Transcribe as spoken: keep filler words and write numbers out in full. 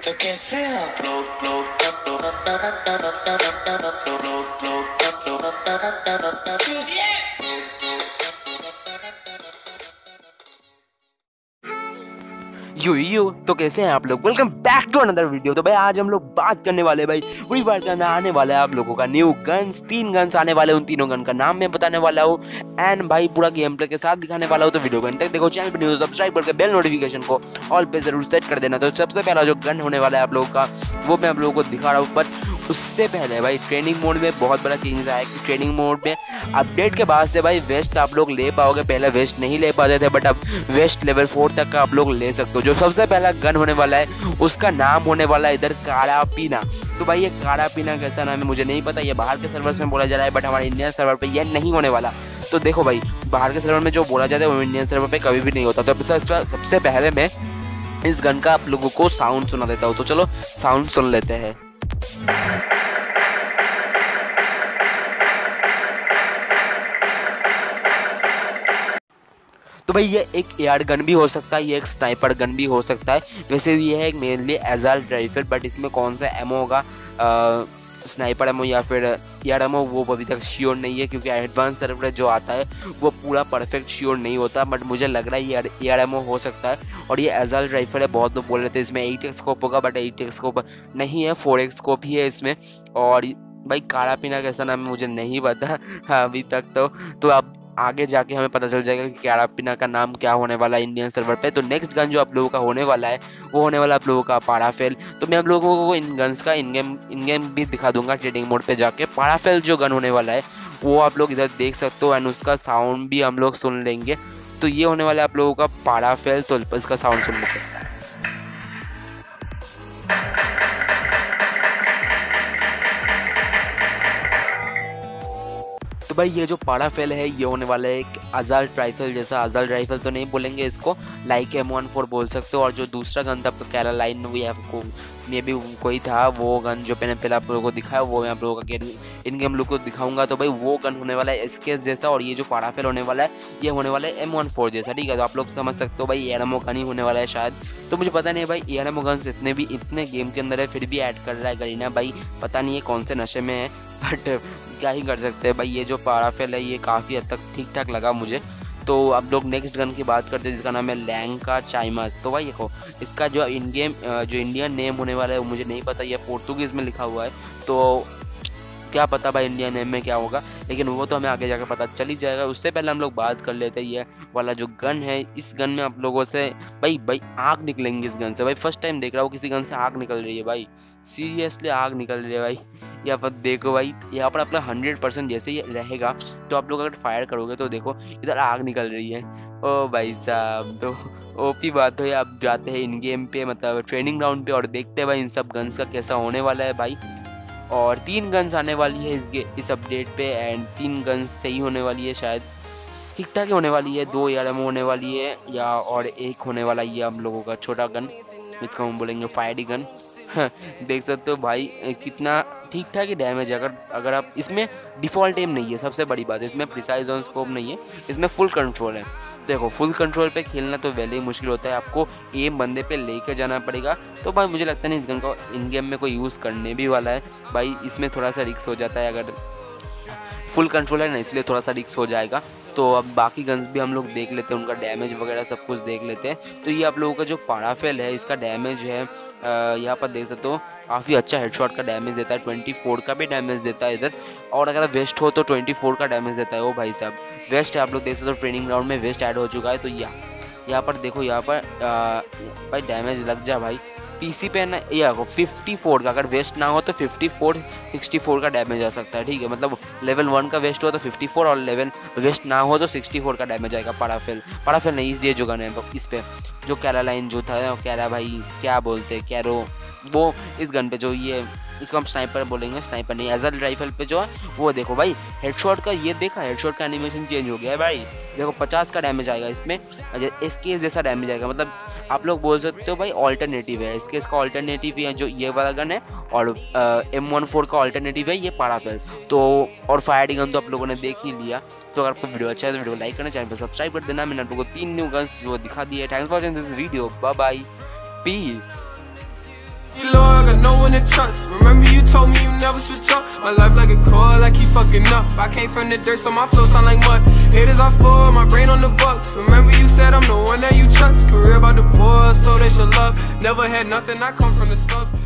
तो कैसे आप लोग लोग यू यू तो कैसे हैं आप लोग। Welcome back to another video. तो भाई आज हम लोग बात करने वाले भाई फ्री फायर का आने वाला है आप लोगों का न्यू गन्स। तीन गन्स आने वाले, उन तीनों गन का नाम मैं बताने वाला हूँ एंड भाई पूरा गेम प्ले के साथ दिखाने वाला हूँ। तो वीडियो को अंत तक देखो, चैनल पर न्यू सब्सक्राइब करके बेल नोटिफिकेशन को ऑल पे जरूर सेट कर देना। तो सबसे पहला जो गन होने वाला है आप लोगों का वो मैं आप लोगों को दिखा रहा हूँ, बट उससे पहले भाई ट्रेनिंग मोड में बहुत बड़ा चेंज आया कि ट्रेनिंग मोड में अपडेट के बाद से भाई वेस्ट आप लोग ले पाओगे। पहले वेस्ट नहीं ले पाते थे, बट अब वेस्ट लेवल फोर तक का आप लोग ले सकते हो। जो सबसे पहला गन होने वाला है उसका नाम होने वाला है इधर कारापीना। तो भाई ये कारापीना कैसा नाम है मुझे नहीं पता, ये बाहर के सर्वर्स में बोला जा रहा है, बट हमारे इंडियन सर्वर पे ये नहीं होने वाला। तो देखो भाई बाहर के सर्वर में जो बोला जाता है वो इंडियन सर्वर पे कभी भी नहीं होता। तो सबसे पहले मैं इस गन का आप लोगों को साउंड सुना देता हूँ। तो चलो साउंड सुन लेते हैं। तो भाई ये एक एयर गन भी हो सकता है, ये एक स्नाइपर गन भी हो सकता है। वैसे ये है मेनली एजाल्ट राइफल, बट इसमें कौन सा एमओ होगा, स्नाइपर एमओ या फिर एयर एमओ, वो अभी तक श्योर नहीं है, क्योंकि एडवांस सर्वर जो आता है वो पूरा परफेक्ट श्योर नहीं होता। बट मुझे लग रहा है ये एयर एमओ हो सकता है। और ये एजाल्ट राइफल है, बहुत लोग बोल रहे थे इसमें एट एक्स स्कोप होगा, बट एट एक्स स्कोप नहीं है, फोर एक्स स्कोप ही है इसमें। और भाई काला पीना कैसा नाम है मुझे नहीं पता हाँ अभी तक तो तो अब आगे जाके हमें पता चल जाएगा कि कारापीना का नाम क्या होने वाला है इंडियन सर्वर पे। तो नेक्स्ट गन जो आप लोगों का होने वाला है वो होने वाला आप लोगों का पाराफेल। तो मैं आप लोगों को इन गन्स का इन गेम इन गेम भी दिखा दूंगा ट्रेडिंग मोड पे जाके। पाराफेल जो गन होने वाला है वो आप लोग इधर देख सकते हो एंड उसका साउंड भी हम लोग सुन लेंगे। तो ये होने वाला है आप लोगों का पाराफेल। तो इसका साउंड सुन लेते हैं। तो भाई ये जो पाराफेल है ये होने वाला है एक अजाल्ट राइफल जैसा। अजाल्ट राइफल तो नहीं बोलेंगे इसको, लाइक एम वन फोर बोल सकते हो। और जो दूसरा गन था आपका कैरोलाइन वो आपको मे भी कोई था, वो गन जो मैंने पहले आप लोगों को दिखाया वो मैं आप लोगों का इन गेम लोग को दिखाऊंगा। तो भाई वो गन होने वाला है एसकेएस जैसा, और ये जो पाराफेल होने वाला है ये होने वाला है एम वन फोर जैसा। ठीक है, तो आप लोग समझ सकते हो भाई एयर एमओ गन ही होने वाला है शायद। तो मुझे पता नहीं भाई एयर एमओ गन्स इतने भी इतने गेम के अंदर है फिर भी ऐड कर रहा है गरीना भाई, पता नहीं है कौन से नशे में है, बट क्या ही कर सकते हैं भाई। ये जो पाराफेल है ये काफ़ी हद तक ठीक ठाक लगा मुझे। तो अब लोग नेक्स्ट गन की बात करते हैं जिसका नाम है लैंका चाइमास। तो भाई देखो इसका जो इन गेम जो इंडियन नेम होने वाला है वो मुझे नहीं पता, ये पोर्तुगीज़ में लिखा हुआ है, तो क्या पता भाई इंडियन नेम में क्या होगा, लेकिन वो तो हमें आगे जाकर पता चल ही जाएगा। उससे पहले हम लोग बात कर लेते हैं ये वाला जो गन है। इस गन में आप लोगों से भाई भाई आग निकलेंगी इस गन से। भाई फर्स्ट टाइम देख रहा हूँ किसी गन से आग निकल रही है भाई, सीरियसली आग निकल रही है भाई। यहाँ पर देखो भाई, यहाँ पर अपना हंड्रेड परसेंट जैसे ही रहेगा तो आप लोग अगर फायर करोगे तो देखो इधर आग निकल रही है। ओ भाई साहब, तो ओपी बात है। आप जाते हैं इन गेम पे मतलब ट्रेनिंग ग्राउंड पे और देखते हैं भाई इन सब गन्स का कैसा होने वाला है भाई। और तीन गन्स आने वाली है इस इस अपडेट पे एंड तीन गन्स सही होने वाली है, शायद ठीक ठाक ही होने वाली है। दो यार एमओ होने वाली है या और एक होने वाला ये हम लोगों का छोटा गन, इसका हम बोलेंगे फायरी गन। देख सकते हो भाई कितना ठीक ठाक ही डैमेज है। अगर अगर आप इसमें डिफ़ॉल्ट एम नहीं है, सबसे बड़ी बात है इसमें प्रिसाइज ऑन स्कोप नहीं है, इसमें फुल कंट्रोल है। देखो फुल कंट्रोल पे खेलना तो वैले ही मुश्किल होता है, आपको एम बंदे पे लेके जाना पड़ेगा। तो भाई मुझे लगता नहीं इस गन को इन गेम में कोई यूज़ करने भी वाला है भाई, इसमें थोड़ा सा रिस्क हो जाता है। अगर फुल कंट्रोल है ना इसलिए थोड़ा सा रिस्क हो जाएगा। तो अब बाकी गन्स भी हम लोग देख लेते हैं, उनका डैमेज वगैरह सब कुछ देख लेते हैं। तो ये आप लोगों का जो पाराफेल है इसका डैमेज है यहाँ पर देख सकते हो, काफ़ी अच्छा हेडशॉट का डैमेज देता है, ट्वेंटी फोर का भी डैमेज देता है इधर। और अगर वेस्ट हो तो ट्वेंटी फोर का डैमेज देता है। ओ भाई साहब वेस्ट है, आप लोग देख सकते हो ट्रेनिंग ग्राउंड में वेस्ट ऐड हो चुका है। तो यहाँ यहाँ पर देखो यहाँ पर आ, भाई डैमेज लग जा भाई पीसी पे ना, ये आपको फिफ्टी फोर का अगर वेस्ट ना हो तो फिफ्टी फोर सिक्सटी फोर का डैमेज आ सकता है। ठीक है, मतलब लेवल वन का वेस्ट हो तो फिफ्टी फोर और लेवल वेस्ट ना हो तो सिक्सटी फोर का डैमेज आएगा। पाराफेल पाराफेल नहीं, ये जो गन है इस पे जो कैरोलाइन जो था कैरा भाई क्या बोलते हैं कैरो, वो इस गन पे जो ये इसको हम स्नाइपर बोलेंगे, स्नाइपर नहीं एजाल्ट राइफल पे जो है वो देखो भाई हेडशॉट का ये देखा, हेडशॉट का एनिमेशन चेंज हो गया है भाई। देखो पचास का डैमेज आएगा इसमें, एसकेएस जैसा डैमेज आएगा, मतलब आप लोग बोल सकते हो भाई ऑल्टरनेटिव है इसके, इसका ऑल्टरनेटिव है जो ये वाला गन है, और एम वन फोर का ऑल्टरनेटिव है ये पाराफेल। तो और फायर गन तो आप लोगों ने देख ही लिया। तो अगर आपको वीडियो अच्छा है तो वीडियो लाइक करना, चैनल पर सब्सक्राइब कर देना। मैंने आप लोगों को तीन न्यू गन्स जो दिखा दिए। Thanks for watching this video, bye bye, peace. in the trust. Remember you told me you never switch up. My life like a coil, I keep fucking up. I came from the dirt, so my flow sound like mud. Haters are full, my brain on the bucks. Remember you said I'm the one that you trust. Career about the boys, so they should love. Never had nothing, I come from the subs.